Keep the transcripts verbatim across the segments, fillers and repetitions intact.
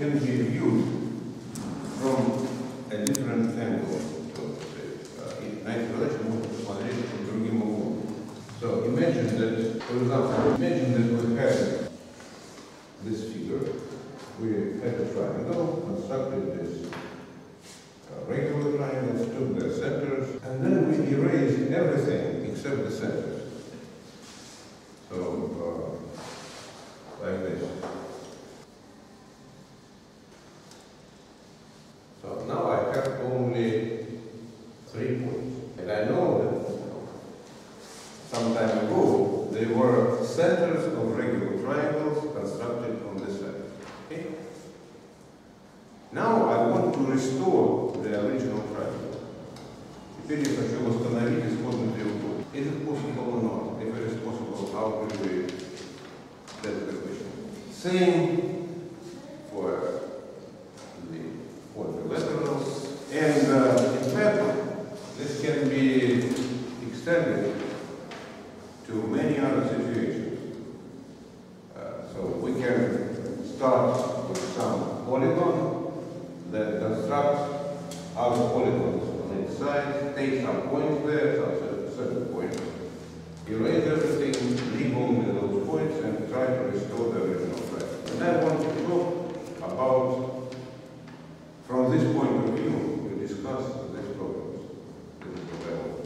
can be viewed from a different angle. So imagine that, for example, imagine that we have this figure. We had a triangle, constructed this uh, regular triangles, took their centers, and then we erased everything except the centers. So, uh, like this. So now I have only three points. And I know that some time ago they were centers of regular triangles constructed on this side. Okay? Now I want to restore the original triangle. Теперь я хочу восстановить исходный треугольник. Is it possible or not? If it is possible, how do we set the question? Same for the quadrilaterals. And uh, in fact, this can be extended to many other situations. Uh, so we can start with some polygon, then construct other polygons on its side, take some points there, some certain points, erase everything, leave only those points, and try to restore the original triangle. And I want to talk about, from this point of view, we discuss these problems. This is what I want.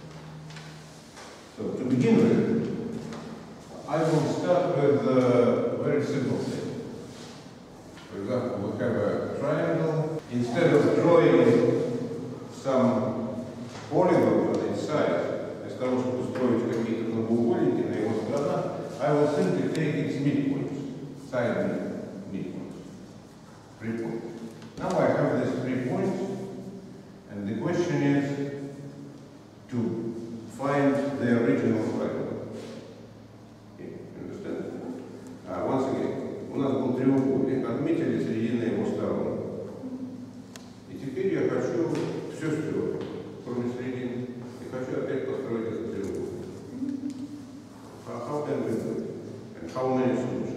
So to begin with, I will start with a very simple thing. For example, we have a triangle. Instead of drawing some polygons on its side, вместо того, чтобы устроить какие-то треугольники на его сторонах, I will simply take its midpoints, side midpoints, three points. Now I have these three points, and the question is to find the original triangle. Okay, understand? Uh, once again, у нас был треугольник, отметили середины его сторон. И теперь я хочу все строить, кроме середины. Я хочу опять построить этот треугольник. How can we do it? And how many solutions?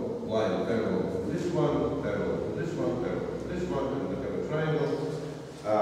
Uh,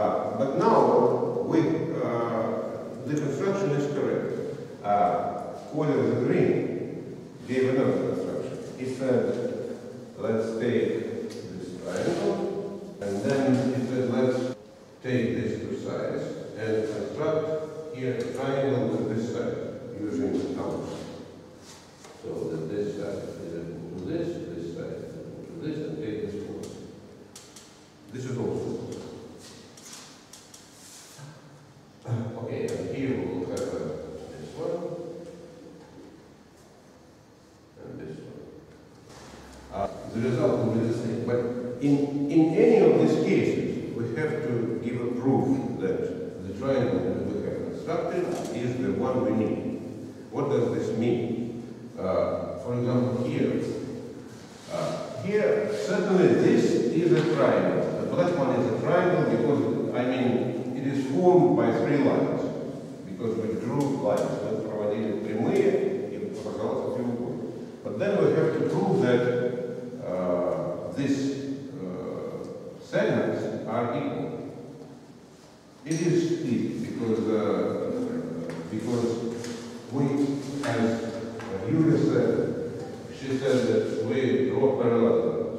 the result will be the same. But in, in any of these cases, we have to give a proof that the triangle that we have constructed is the one we need. What does this mean? Uh, for example, here, uh, here certainly this is a triangle. The black one is a triangle because, I mean, it is formed by three lines. Because we drew lines, we проводили прямые и образовался треугольник. But then we have to prove that uh, these uh, segments are equal. It is easy because uh, because we, as Yulia said, she said that we draw parallel.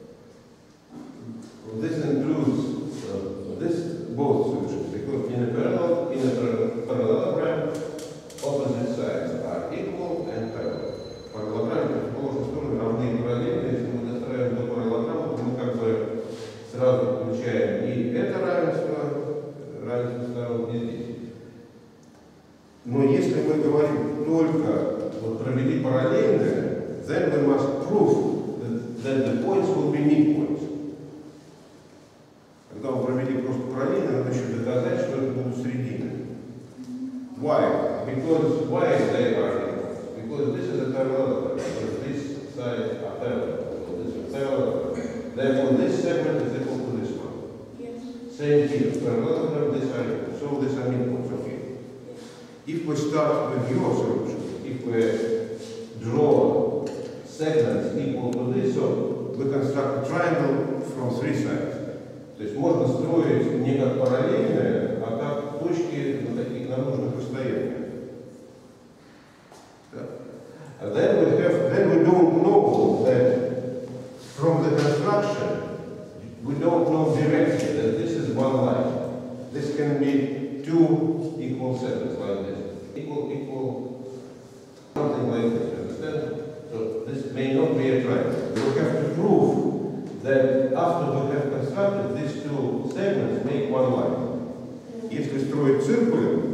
This includes uh, this both solutions because in a parallel in a parallelogram opposite sides are equal and parallel. Параллелограммы противоположные стороны равны и параллельны. Если мы достраиваем до параллелограммы, то мы как бы сразу получаем и это равенство, равенство сторон и здесь. Но если мы говорим только вот провели параллельное, then we must prove that, that the points will be midpoints. Когда мы провели просто параллельно, надо еще доказать, что это будут средины. Why? Because why they are equal? Because this is a parallelogram. Because these sides are parallel. So this is parallel. Therefore, this segment is equal to this one. Yes. Same here. Parallelogram, this are equal. So these are midpoints. Okay. If we start with your solution, if we draw segments equal to this, so we construct a triangle from three sides. То есть можно строить не как параллельные, а как точки на таких наружных расстояниях. And then we have, then we don't know that from the construction, we don't know directly that this is one line. This can be two equal segments like this. Equal, equal, something like this, understand? So this may not be a triangle. We have to prove that after we have constructed these two segments make one line. Если строить циркулем,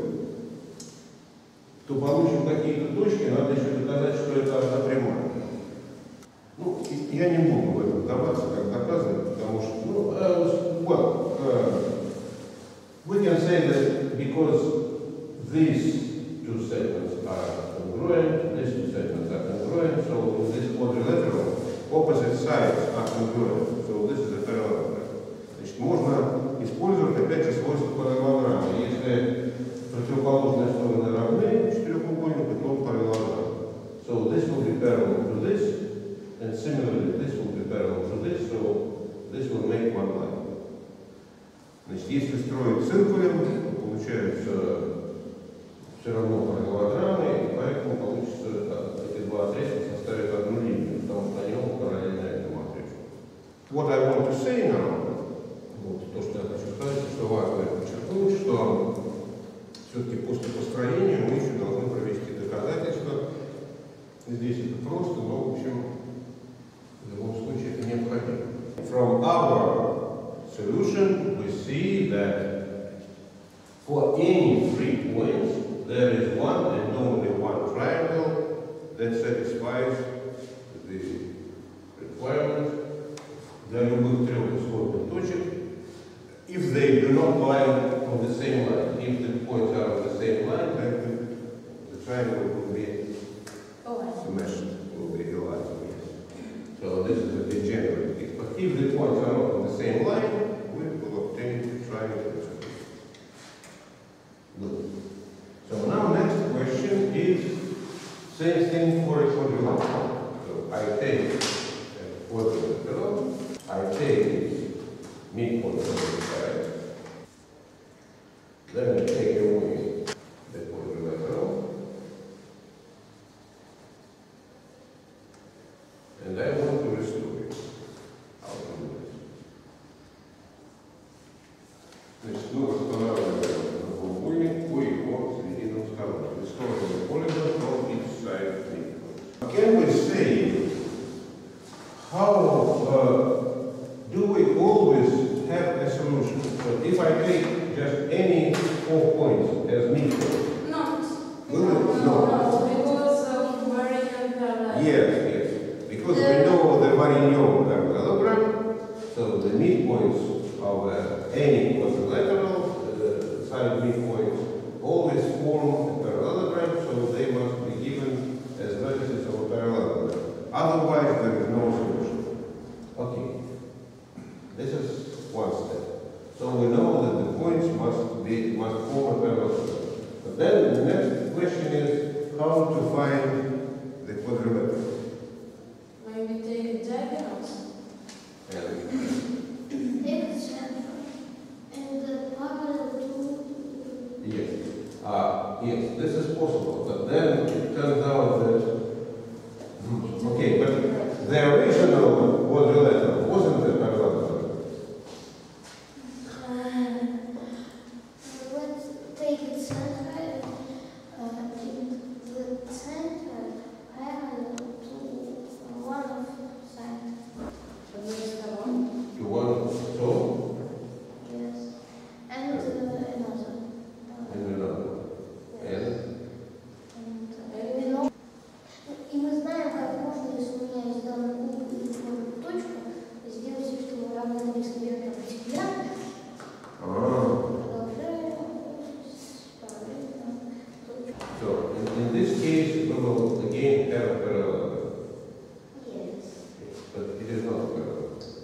то получим какие-то точки, надо еще доказать, что это одна прямая. Ну, я не буду в этом вдаваться, как доказывать, потому что, ну, uh, well, uh, we can say that because these two segments are congruent, these two segments are congruent, so in this quadrilateral, opposite sides are congruent, so this is a parallelogram. Значит, можно использовать опять же свойства параллелограммы. Если противоположные стороны равны четырехугольнику, то параллелограмм. So this will be parallel to this, and similarly this will be parallel to this, so this will make one line. Значит, если строить циркулем, то получается все равно параллелограммы, и поэтому получится эти два отрезка составят одну линию, потому что они оба параллельны этому отрезку. What I want to say now, вот то, что я хочу сказать, что важно подчеркнуть, что все-таки после построения мы еще должны провести доказательства. Здесь это просто, но в общем в любом случае это необходимо. From our solution we see that for any three points there is one and only one triangle that satisfies the requirement для любых трех исходных точек if they do not lie on the same line. If the points are on the same line, then the triangle will be smashed, will be aligned. So this is a degenerate case. But if the points are not on the same line, we will obtain the triangle. Good. So now next question is same thing for a quadrilateral. So I take a quadrilateral, I take midpoint of the side, then I take away the quadrilateral, and I want to restore it. How to do this? Значит, мы восстанавливаем треугольник по его срединным сторонам. Restore the polygon from each side midpoint. Can we say how uh, do we always have a solution? So if I take just any four points as midpoint, not. will No, it? no, no, because um, Varignon parallel. Yes, yes. Because we know the Varignon of uh, any quadrilateral uh, side midpoints always form a parallelogram, so they must be given as vertices of a parallelogram. Otherwise, there is no solution. Okay, this is one step. So we know that the points must be must form a parallelogram. But then the next question is how to find the quadrilateral. Maybe take diagonals. And Take the center and the parallel to. yes, uh, yes, this is possible. But then it turns out that okay, but the original quadrilateral wasn't a parallelogram. Uh, let's take the center. Uh, in the center parallel to one of side. You want so Yes. And uh, another. and another. And And, uh, we know- И мы знаем, как можно, если у меня есть данный угол и форму точку, сделать их, что мы равны на экспериментам перпендикулярно. ah, Продолжаем. Параллельно. Точку. so in, in this case we will again have a parallelogram. Yes. But it is not a parallelogram.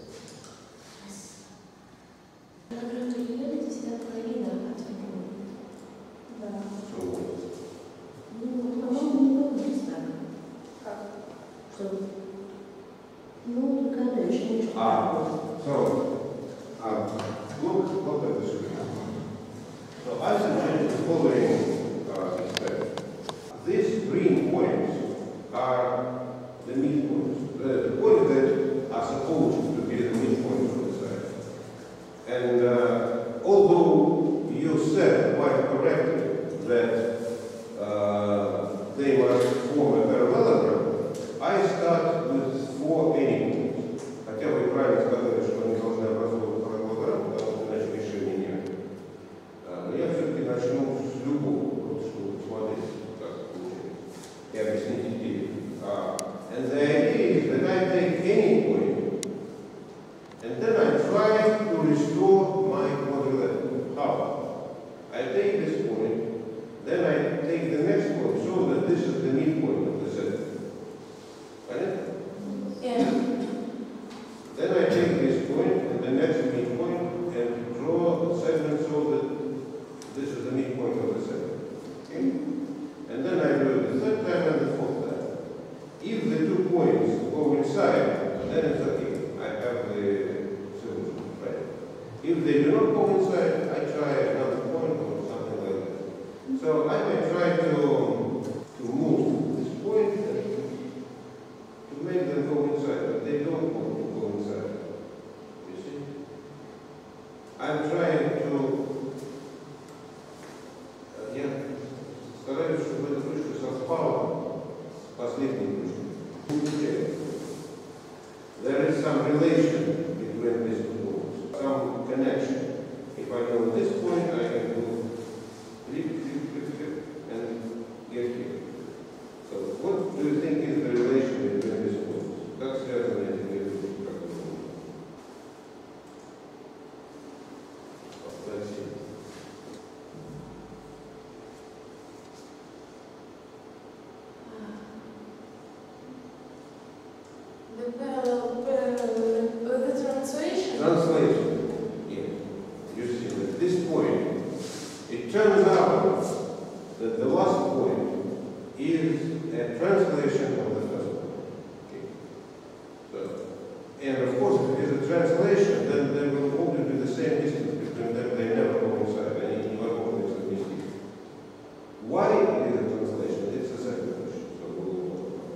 Например, юнит всегда половина от фигуры. Да. So Ну, по-моему, не получится так. Как? Что? Ну, никогда еще ничего. ah, so uh, look look at this. So I suggest the following uh, experiment. These green points are the midpoints, the, the points that are supposed to be the midpoints of the side. And uh, although you said quite correctly that uh, they must form a parallelogram, I start with four endpoints. Хотя вы правильно сказали, что они должны образовывать параллелограмм, потому что иначе решения нет. Но я все-таки начну с любого, чтобы посмотреть, как получается, и объяснить идею. Uh, and the idea is that I take any point and then I try to restore my quadrilateral. How? I take this point, then I take the next point, so that this is the midpoint of the set. Right? Yeah. Then I take this point and the next midpoint and draw a segment so that this is the midpoint of the segment. Okay? And then I do it the third time and the fourth time. If the two points coincide, then it's okay. I have the solution, right? If they do not coincide, I try another point or something like that. So I may try to, to move this point and to make them coincide, but they don't coincide. You see? I'm trying to uh, yeah, стараюсь, чтобы эта точка совпала с последней точкой. There is some relation between these two points, some connection. If I know this point, I can do flip, flip, flip, flip, and get here. So what do you think is the relation between these points? Как связаны эти две точки, как вы думаете? Let's see. The parallel, parallel, the translation. Translation. Yes. You see that this point, it turns out that the last point is a translation of the first one. Okay. So, and of course, if it is a translation, then there will always be the same distance between them. They never coincide. Any always a mistake. Why it is a translation? It's a second question. So we'll talk about it.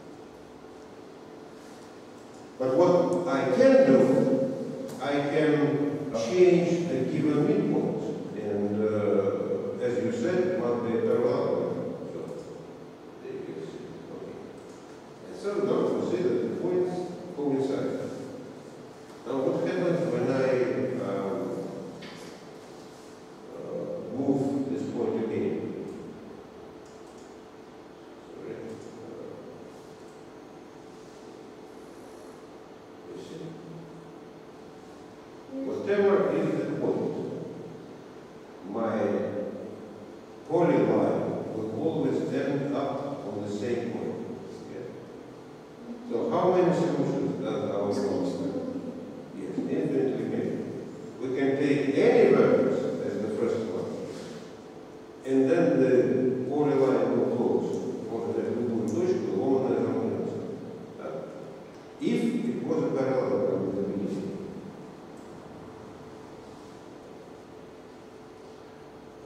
But what I can do, I can change the given midpoints. And uh, as you said, it must be a parallelogram. So there you can see. Okay. And so now we see that the points coincide. Now what happens when I um,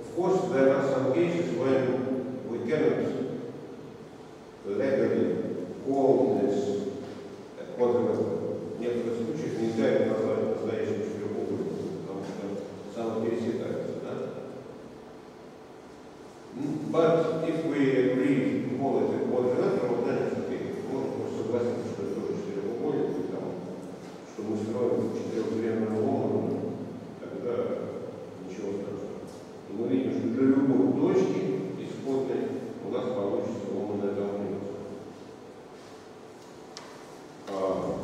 Of course, there are some cases when we cannot legally call this a quadrilateral. В некоторых случаях нельзя это назвать настоящим четырехугольником, потому что само пересекается, да? But if we agree to call it a quadrilateral, then it's okay. Можно согласиться, что это тоже четырехугольник, что мы строим четырехгранную ломаную, тогда ничего страшного. И мы видим, что для любой точки исходной у нас получится ломаная комбинация. Uh,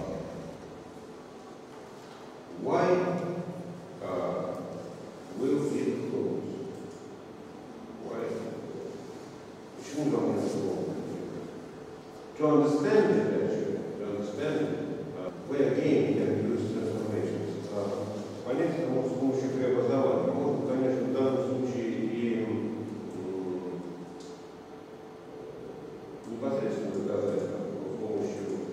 why uh, will it close? Why? Почему нам не сложно? To understand it, actually, to understand it, uh, we again can use transformations. Uh, понять это можно с помощью преобразования. Можно, конечно, в данном случае и непосредственно доказать с помощью.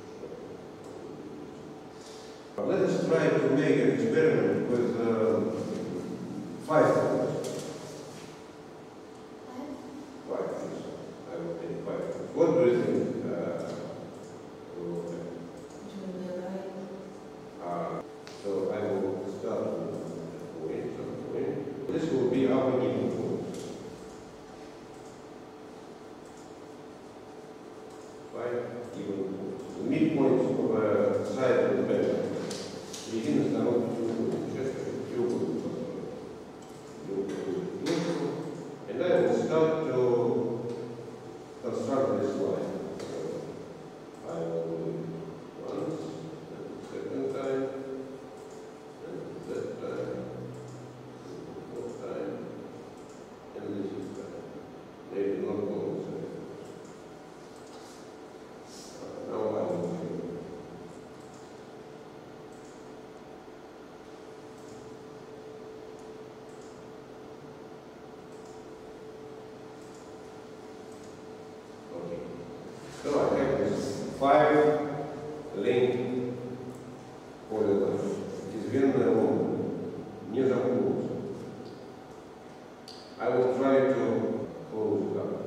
Let us try to make an experiment with uh, five points. Five, yes. I will take five. What do you think? Uh, will happen? Uh, so I will start with a point, some point. This will be our given point. Five given points. The midpoint of a side of the pattern. Единая сторона треугольника. Сейчас треугольник построим. And I will start to construct this line. I will do it once, and the second time, and the third time, and the fourth time, and the fifth time. Maybe not all the time. Uh, now I will do it. So I have this five link polygon. Известная ломка. Не замкнуться. I will try to close it up.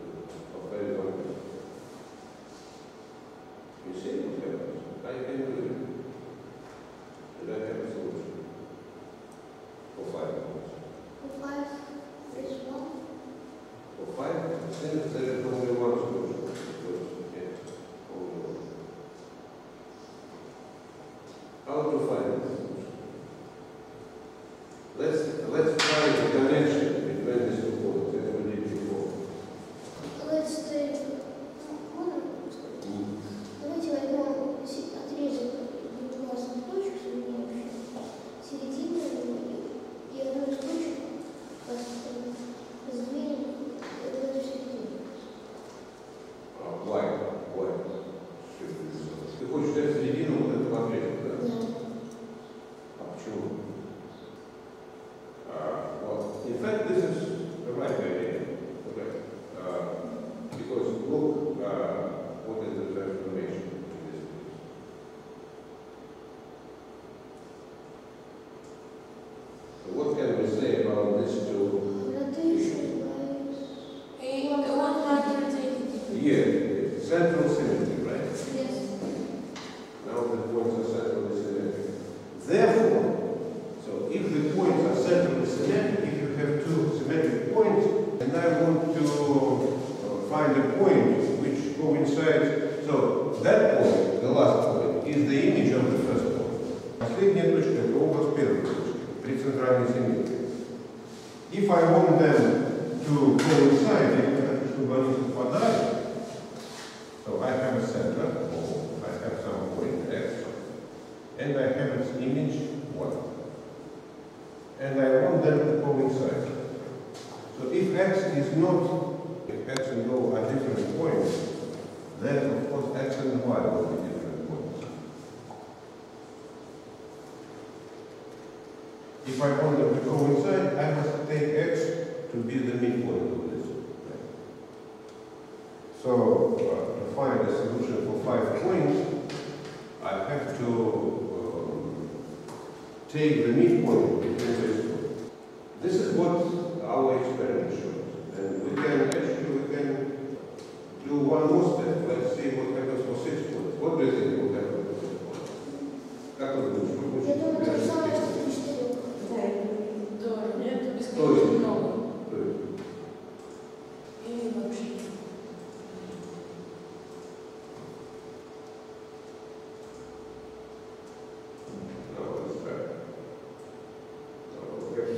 You see what happens? I can do it. And I have a solution. For five points. For five, there's one. For five, since there is only one solution. How to find this solution? Let's let's try the connection between these two points as we did before. Let's take one. Давайте возьмем отрезок двугласных точек, соединяющих середину и одну из точек раздвинем в эту середину. Why? Why? Ты хочешь взять середину вот этого отрезка, да? Да. А почему? Uh, well, in fact, this is the right idea. Okay. Uh, because look, uh, what is the transformation in this case? So what can we say about this two? Yeah, central symmetry, right? Yes. Now the points are centrally symmetric. Therefore, so if the points are centrally symmetric, if you have two symmetric points, and I want to uh, find a point which coincides, so that point, the last point, is the image of the first point. Последняя точка – это образ первой точки при центральной симметрии. If I want them to coincide, я хочу, чтобы они совпадали, so I have a center, or I have some point x, and I have its image one. And I want them to coincide. So if x is not, if x and y are different points, then of course x and y will be different points. If I want them to coincide, I must take x to be the midpoint of this. So uh, to find a solution for five points, I have to um, take the midpoint between these two. This is what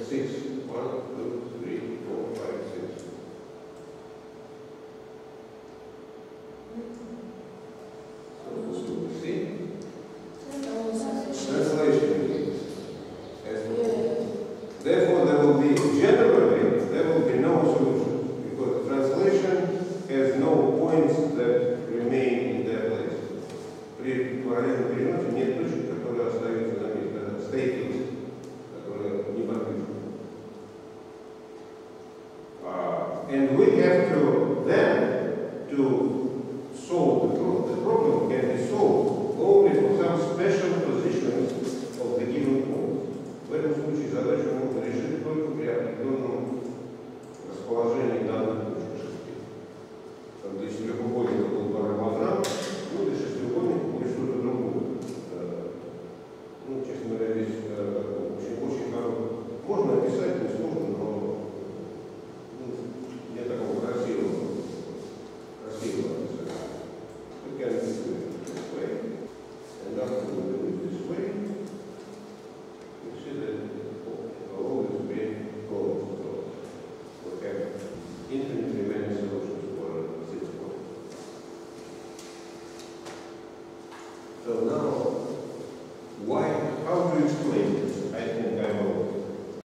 six. One, two, three, four, five, six. So, see? Translation. Therefore, there will be, generally, there will be no solution, because translation has no points that remain in their place. При параллельном переносе нет точек, которые остаются на месте. Это statements, которые не подписаны. And we have to then, to solve the problem, the problem can be solved only for some special positions of the given point. В этом случае задачу можно решить только при определенном расположении данных точек шести. Там для четырехугольника был параллелограмм, ну для шестиугольника будет что-то другое. Ну, честно говоря, здесь очень, очень хорошо. Можно описать, не сложно, но ну, нет такого красивого, красивого описания. We can do it this way, and after we do it this way, you see that the whole is being closed. So we have infinitely many solutions for this problem. So now